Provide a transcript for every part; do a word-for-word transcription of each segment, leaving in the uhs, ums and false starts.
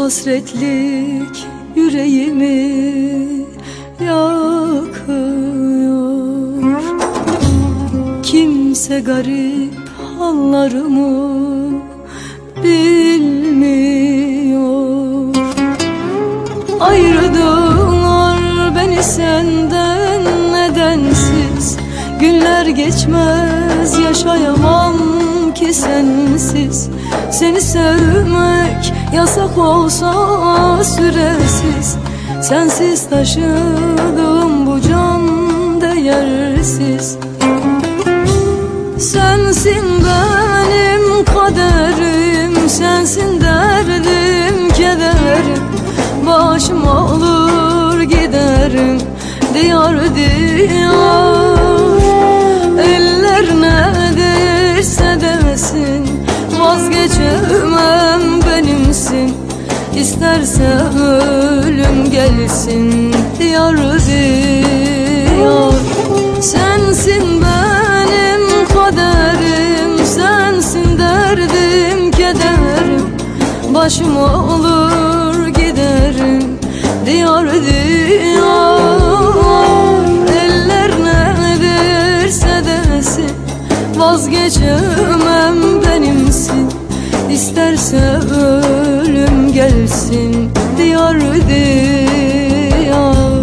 hasretlik yüreğimi yakıyor. Kimse garip hallarımı bilmiyor. Ayırdılar beni senden nedensiz. Günler geçmez yaşayamam ki sensiz. Seni sevmek yasak olsa süresiz. Sensiz taşıdığım bu can değersiz. Sensin benim kaderim, sensin derdim kederim. Başım olur giderim diyar diyar. Eller ne derse desin, vazgeçemem benimsin. İsterse ölüm gelsin diyar diyar. Sensin benim kaderim, sensin derdim kederim. Başım olur giderim diyar diyar. Eller ne derse desin, vazgeçemem benimsin. İsterse ölüm gelsin diyar diyar.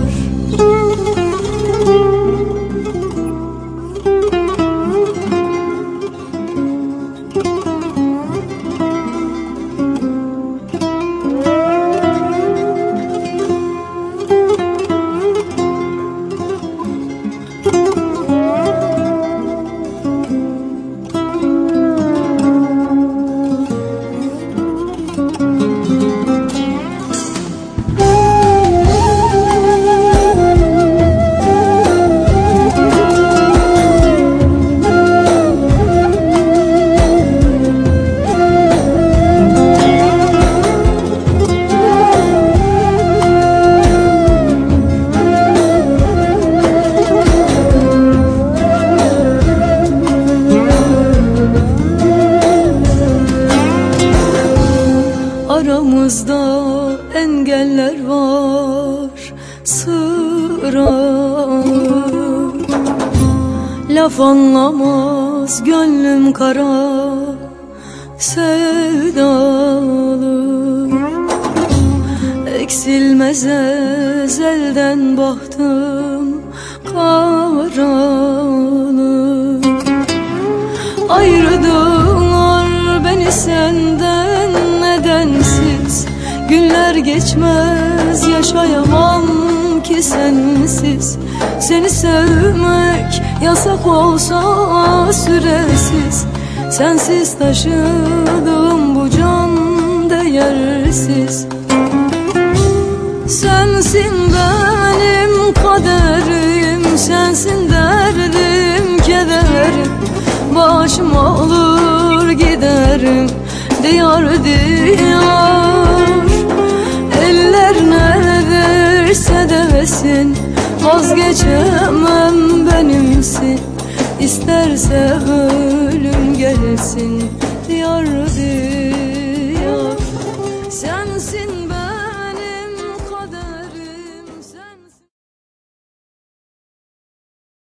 Aramızda engeller var sıralı. Laf anlamaz gönlüm kara sevdalı. Eksilmez ezelden bahtım karalı. Ayırdılar beni senden nedensiz. Günler geçmez yaşayamam ki sensiz. Seni sevmek yasak olsa süresiz. Sensiz taşıdığım bu can değersiz. Sensin benim kaderim, sensin derdim kederim. Başım olur giderim diyar diyar. Eller ne derse desin, vazgeçemem benimsin. İsterse ölüm gelsin